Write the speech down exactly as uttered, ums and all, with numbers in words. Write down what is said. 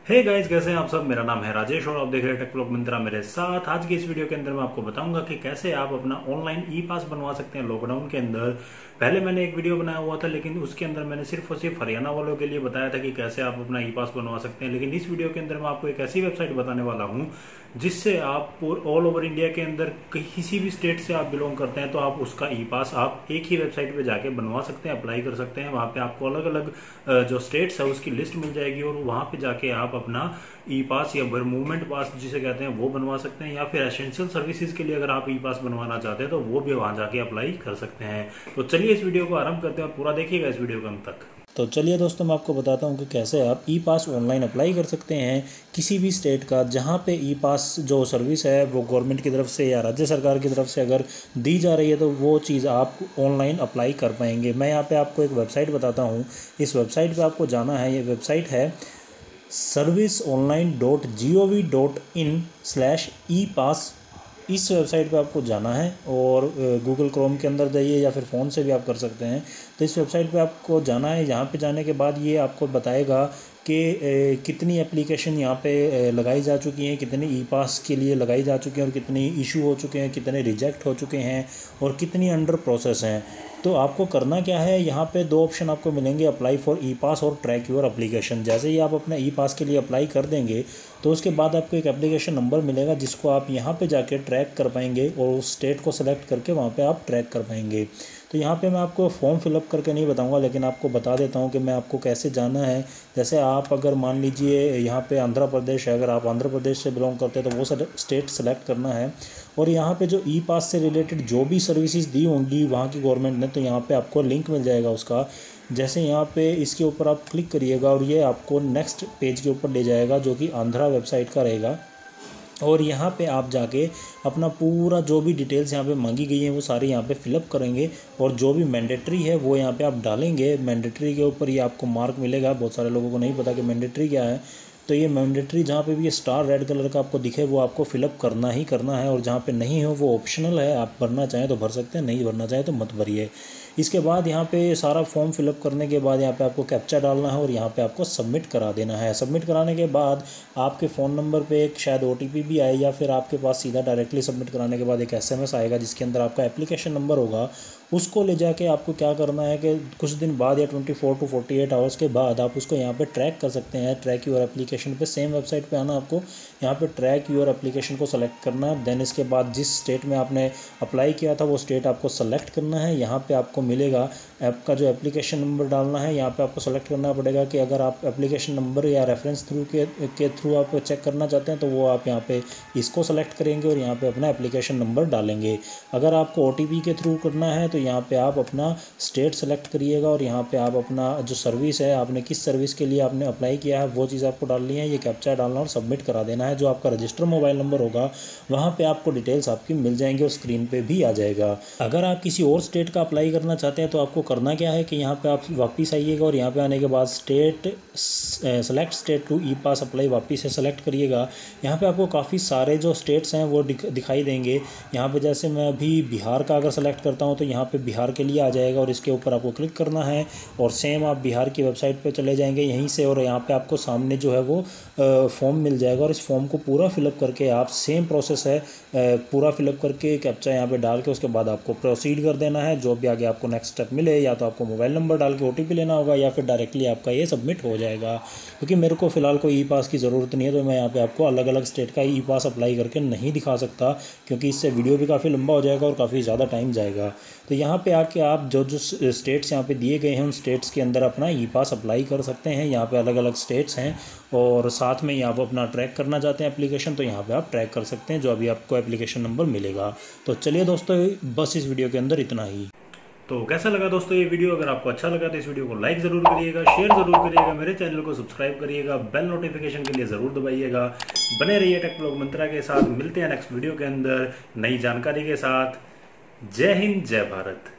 Hey guys, कैसे हैं आप सब। मेरा नाम है राजेश और आप देख रहे हैं टेक ब्लॉग मंत्रा मेरे साथ। आज की इस वीडियो के अंदर मैं आपको बताऊंगा कि कैसे आप अपना ऑनलाइन ई पास बनवा सकते हैं लॉकडाउन के अंदर। पहले मैंने एक वीडियो बनाया हुआ था, लेकिन उसके अंदर मैंने सिर्फ और सिर्फ हरियाणा वालों के लिए बताया था कि कैसे आप अपना ई पास बनवा सकते हैं। लेकिन इस वीडियो के अंदर मैं आपको एक ऐसी वेबसाइट बताने वाला हूँ जिससे आप ऑल ओवर इंडिया के अंदर किसी भी स्टेट से आप बिलोंग करते हैं तो आप उसका ई पास आप एक ही वेबसाइट पे जाके बनवा सकते हैं, अप्लाई कर सकते हैं। वहाँ पे आपको अलग अलग जो स्टेट्स है उसकी लिस्ट मिल जाएगी और वहाँ पे जाके आप अपना ई पास या मूवमेंट पास जिसे कहते हैं वो बनवा सकते हैं, या फिर एसेंशियल सर्विसेज के लिए अगर आप ई पास बनवाना चाहते हैं तो वो भी वहां जाके अप्लाई कर सकते हैं। तो चलिए इस वीडियो को आरंभ करते हैं और पूरा देखिएगा इस वीडियो के अंत तक। तो चलिए दोस्तों, मैं आपको बताता हूँ कि कैसे आप ई पास ऑनलाइन अप्लाई कर सकते हैं किसी भी स्टेट का जहाँ पे ई पास जो सर्विस है वो गवर्नमेंट की तरफ से या राज्य सरकार की तरफ से अगर दी जा रही है तो वो चीज़ आप ऑनलाइन अप्लाई कर पाएंगे। मैं यहाँ पे आपको एक वेबसाइट बताता हूँ। इस वेबसाइट पे आपको जाना है। ये वेबसाइट है service online dot G O V dot in slash e pass. इस वेबसाइट पे आपको जाना है और गूगल क्रोम के अंदर जाइए या फिर फ़ोन से भी आप कर सकते हैं। तो इस वेबसाइट पे आपको जाना है। यहाँ पे जाने के बाद ये आपको बताएगा कि कितनी एप्लीकेशन यहाँ पे लगाई जा चुकी हैं, कितनी ई पास के लिए लगाई जा चुकी हैं और कितनी इशू हो चुके हैं, कितने रिजेक्ट हो चुके हैं और कितनी अंडर प्रोसेस हैं। तो आपको करना क्या है, यहाँ पे दो ऑप्शन आपको मिलेंगे, अप्लाई फॉर ई पास और ट्रैक योर एप्लीकेशन। जैसे ही आप अपने ई पास के लिए अप्लाई कर देंगे तो उसके बाद आपको एक एप्लीकेशन नंबर मिलेगा जिसको आप यहाँ पे जाके ट्रैक कर पाएंगे और उस स्टेट को सेलेक्ट करके वहाँ पे आप ट्रैक कर पाएंगे। तो यहाँ पे मैं आपको फॉर्म फिलअप करके नहीं बताऊंगा, लेकिन आपको बता देता हूँ कि मैं आपको कैसे जाना है। जैसे आप अगर मान लीजिए यहाँ पे आंध्र प्रदेश है, अगर आप आंध्र प्रदेश से बिलोंग करते हैं तो वो स्टेट सेलेक्ट करना है और यहाँ पे जो ई पास से रिलेटेड जो भी सर्विसेज दी होंगी वहाँ की गवर्नमेंट ने, तो यहाँ पे आपको लिंक मिल जाएगा उसका। जैसे यहाँ पे इसके ऊपर आप क्लिक करिएगा और ये आपको नेक्स्ट पेज के ऊपर ले जाएगा जो कि आंध्रा वेबसाइट का रहेगा। और यहाँ पे आप जाके अपना पूरा जो भी डिटेल्स यहाँ पे मांगी गई हैं वो सारी यहाँ पे फिलअप करेंगे और जो भी मैंडेटरी है वो यहाँ पे आप डालेंगे। मैंडेटरी के ऊपर ये आपको मार्क मिलेगा। बहुत सारे लोगों को नहीं पता कि मैंडेटरी क्या है। तो ये मैंडेटरी जहाँ पे भी ये स्टार रेड कलर का आपको दिखे वो आपको फिलअप करना ही करना है और जहाँ पे नहीं हो वो ऑप्शनल है। आप भरना चाहें तो भर सकते हैं, नहीं भरना चाहें तो मत भरिए। इसके बाद यहाँ पे सारा फॉर्म फिलअप करने के बाद यहाँ पे आपको कैप्चा डालना है और यहाँ पे आपको सबमिट करा देना है। सबमिट कराने के बाद आपके फ़ोन नंबर पे एक शायद ओ टी पी भी आए या फिर आपके पास सीधा डायरेक्टली सबमिट कराने के बाद एक एस एम एस आएगा जिसके अंदर आपका एप्लीकेशन नंबर होगा। उसको ले जाके आपको क्या करना है कि कुछ दिन बाद या twenty four to forty eight hours के बाद आप उसको यहाँ पे ट्रैक कर सकते हैं। ट्रैक योर एप्लीकेशन पे सेम वेबसाइट पे आना, आपको यहाँ पे ट्रैक योर एप्लीकेशन को सेलेक्ट करना है। देन इसके बाद जिस स्टेट में आपने अप्लाई किया था वो स्टेट आपको सेलेक्ट करना है। यहाँ पे आपको मिलेगा ऐप का जो एप्लीकेशन नंबर डालना है। यहाँ पे आपको सेलेक्ट करना पड़ेगा कि अगर आप एप्लीकेशन नंबर या रेफरेंस थ्रू के के थ्रू आप चेक करना चाहते हैं तो वो आप यहाँ पे इसको सेलेक्ट करेंगे और यहाँ पे अपना एप्लीकेशन नंबर डालेंगे। अगर आपको ओ टी पी के थ्रू करना है तो यहाँ पे आप अपना स्टेट सेलेक्ट करिएगा और यहाँ पे आप अपना जो सर्विस है, आपने किस सर्विस के लिए आपने अप्लाई किया है वो चीज़ आपको डालनी है। ये कैप्चा डालना और सबमिट करा देना है। जो आपका रजिस्टर मोबाइल नंबर होगा वहाँ पे आपको डिटेल्स आपकी मिल जाएंगी और स्क्रीन पे भी आ जाएगा। अगर आप किसी और स्टेट का अप्लाई करना चाहते हैं तो आपको करना क्या है कि यहाँ पे आप वापस आइएगा और यहाँ पे आने के बाद state select state to e pass apply वापस से सेलेक्ट करिएगा। यहाँ पे आपको काफ़ी सारे जो स्टेट्स हैं वो दिखाई देंगे। यहाँ पे जैसे मैं अभी बिहार का अगर सेलेक्ट करता हूँ तो यहाँ पे बिहार के लिए आ जाएगा और इसके ऊपर आपको क्लिक करना है और सेम आप बिहार की वेबसाइट पे चले जाएंगे यहीं से और यहाँ पे आपको सामने जो है वो फॉर्म मिल जाएगा और इस फॉर्म को पूरा फिलअप करके आप सेम प्रोसेस है पूरा फिलअप करके कैप्चा यहाँ पे डाल के उसके बाद आपको प्रोसीड कर देना है। जो भी आगे आपको नेक्स्ट स्टेप मिले, या तो आपको मोबाइल नंबर डाल के ओ टी पी लेना होगा या फिर डायरेक्टली आपका ये सबमिट हो जाएगा। क्योंकि मेरे को फिलहाल कोई ई पास की ज़रूरत नहीं है तो मैं यहाँ पे आपको अलग अलग स्टेट का ई पास अप्लाई करके नहीं दिखा सकता, क्योंकि इससे वीडियो भी काफ़ी लंबा हो जाएगा और काफ़ी ज़्यादा टाइम जाएगा। तो यहाँ पे आके आप जो जो स्टेट्स यहाँ पे दिए गए हैं उन स्टेट्स के अंदर अपना ई पास अप्लाई कर सकते हैं। यहाँ पे अलग अलग स्टेट्स हैं और साथ में यहाँ पर अपना ट्रैक करना चाहते हैं एप्लीकेशन तो यहाँ पे आप ट्रैक कर सकते हैं जो अभी आपको एप्लीकेशन नंबर मिलेगा। तो चलिए दोस्तों, बस इस वीडियो के अंदर इतना ही। तो कैसा लगा दोस्तों ये वीडियो। अगर आपको अच्छा लगा तो इस वीडियो को लाइक जरूर करिएगा, शेयर जरूर करिएगा, मेरे चैनल को सब्सक्राइब करिएगा, बेल नोटिफिकेशन के लिए जरूर दबाइएगा। बने रहिए टेक ब्लॉग मंत्रा के साथ। मिलते हैं नेक्स्ट वीडियो के अंदर नई जानकारी के साथ। जय हिंद, जय भारत।